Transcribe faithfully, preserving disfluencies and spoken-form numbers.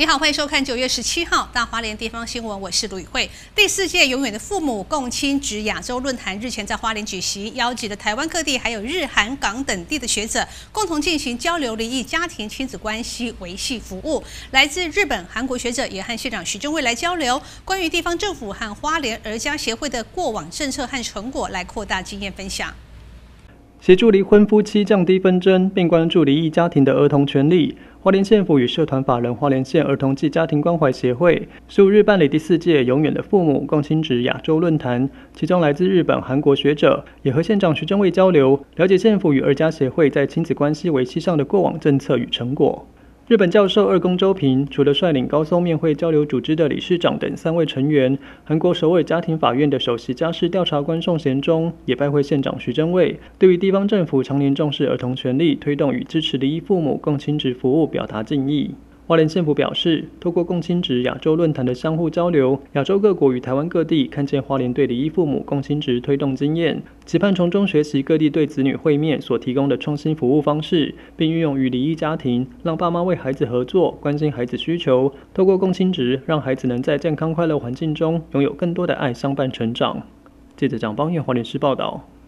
你好，欢迎收看九月十七号大花莲地方新闻，我是卢宇慧。第四届永远的父母共亲职亚洲论坛日前在花莲举行，邀集了台湾各地还有日韩港等地的学者，共同进行交流离异家庭亲子关系维系服务。来自日本、韩国学者也和县长徐正蔚来交流，关于地方政府和花莲儿家协会的过往政策和成果，来扩大经验分享。 协助离婚夫妻降低纷争，并关注离异家庭的儿童权利。花莲县府与社团法人花莲县儿童暨家庭关怀协会十五日办理第四届永远的父母共亲职亚洲论坛，其中来自日本、韩国学者也和县长徐正蔚交流，了解县府与儿家协会在亲子关系维系上的过往政策与成果。日本教授二宫周平除了率领高松面会交流组织的理事长等三位成员，韩国首尔家庭法院的首席家事调查官宋贤忠也拜会县长徐正蔚，对于地方政府常年重视儿童权利，推动与支持离异父母共亲职服务表达敬意。花莲县府表示，透过共亲职亚洲论坛的相互交流，亚洲各国与台湾各地看见花莲对离异父母共亲职推动经验，期盼从中学习各地对子女会面所提供的创新服务方式，并运用于离异家庭，让爸妈为孩子合作，关心孩子需求，透过共亲职，让孩子能在健康快乐环境中拥有更多的爱相伴成长。记者蒋邦彦花莲市报道。